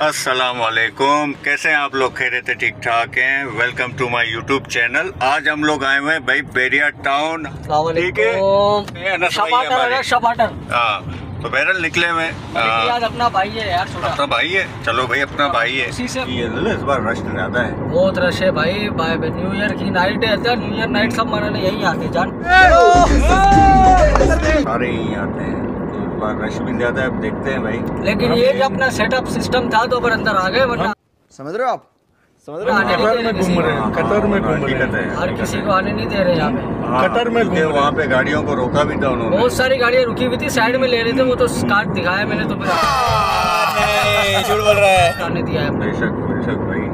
अस्सलाम वालेकुम, कैसे हैं आप लोग? खैरियत है, ठीक ठाक हैं। Welcome to my YouTube channel. आज हम लोग आए हुए हैं भाई बैरिया टाउन, ठीक है। हाँ, तो बहरल निकले में आज अपना भाई है यार, अपना भाई है। चलो भाई, अपना भाई है। इस बार रश ज्यादा है, बहुत रश है भाई। न्यू ईयर की नाइट है, न्यू ईयर नाइट सब मनाने यहीं आते जान, सारे यहीं आते हैं। रश भी ज्यादा है, अब देखते हैं भाई। लेकिन ये जो अपना सेटअप सिस्टम था तो पर अंदर आ गए, वरना समझ रहे हो आप? समझ रहे हो? कतर में घूम रहे हैं, कतर में घूम रहे हैं। हर किसी को आने नहीं दे रहे यहाँ पे। कतर में घूम, वहाँ पे गाड़ियों को रोका भी था उन्होंने। बहुत सारी गाड़ियाँ रुकी हुई थी, साइड में ले रहे थे, वो तो कार्ड दिखाया मैंने तो नहीं, झूठ बोल रहा है। आने दिया है। बेशक भाई,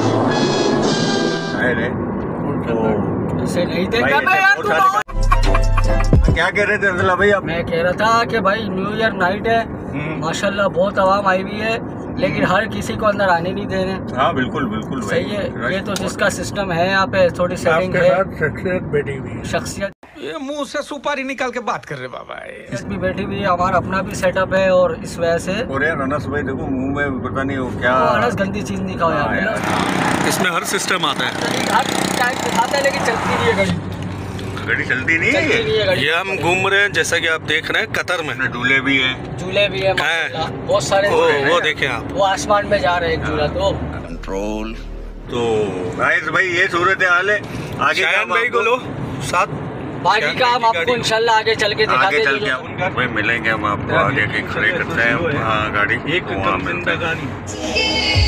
ऐसे नहीं देखा यार। क्या कह रहे थे अब्दुल्ला भाई आप? मैं कह रहा था कि भाई न्यू ईयर नाइट है, माशाल्लाह बहुत आवाम आई हुई है, लेकिन हर किसी को अंदर आने नहीं दे रहे। हाँ बिल्कुल बिल्कुल सही है। ये तो जिसका सिस्टम है यहाँ पे, थोड़ी सेटिंग है, शख्सियत बैठी हुई है। शख्सियत ये मुंह से सुपारी निकाल के बात कर रहे बाबा। भी बैठी हुई है, हमारा अपना भी सेटअप है, और इस वजह से और यार अनस भाई देखो मुंह में पता नहीं वो क्या अनस गंदी चीज नहीं खाओ यार। इसमें हर सिस्टम आता है, हर टाइप दिखाता है, लेकिन चलती नहीं है गाड़ी। गाड़ी चलती नहीं है ये हम घूम रहे हैं जैसा कि आप देख रहे हैं कतर में। झूले भी हैं, झूले भी है बहुत सारे। वो देखें आप, वो आसमान में जा रहे हैं झूला। तो कंट्रोल। तो गाइस भाई ये सूरत हाल है। आगे भाई को लो साथ, बाकी का हम आपको इंशाल्लाह आगे चल के दिखाते हैं। आगे चल के भाई मिलेंगे हम आपको, आगे के खड़े करते हैं गाड़ी, वहाँ मिलते हैं।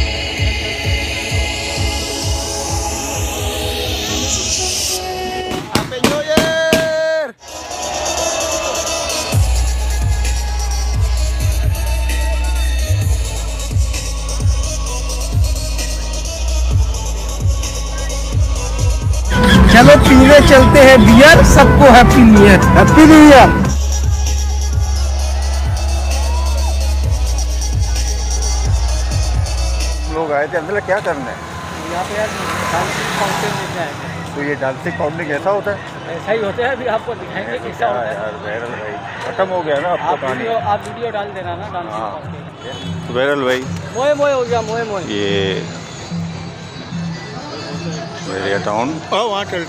चलो पीने चलते हैं बियर, सबको happy new year. Happy new year. लोग आए थे अंदर क्या करना है यहाँ पे यार, डांसिंग फाउंटेन देखने आए थे। तो ये डांसिंग फाउंटेन कैसा होता है? ऐसा ही होता है, अभी आपको दिखाएंगे कैसा होता है। यार बहरल भाई खत्म हो गया ना आपका कहानी। आप वीडियो डाल देना ना डांसिंग फाउंटेन। तो बहरल भाई मोए मोए हो गया, मोए मोए। ये बैरिया टाउन वहाँ चलते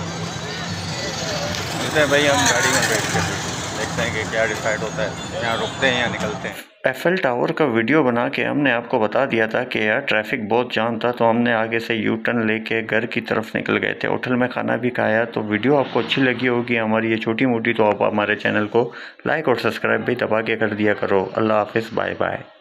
हैं भाई। हम गाड़ी में बैठ के देखते हैं कि क्या डिसाइड होता है, यहाँ रुकते हैं या निकलते हैं। एफएल टावर का वीडियो बना के हमने आपको बता दिया था कि यार ट्रैफिक बहुत जाम था, तो हमने आगे से यू टर्न लेके घर की तरफ निकल गए थे। होटल में खाना भी खाया। तो वीडियो आपको अच्छी लगी होगी हमारी ये छोटी मोटी, तो आप हमारे चैनल को लाइक और सब्सक्राइब भी दबा के कर दिया करो। अल्लाह हाफिज़, बाय बाय।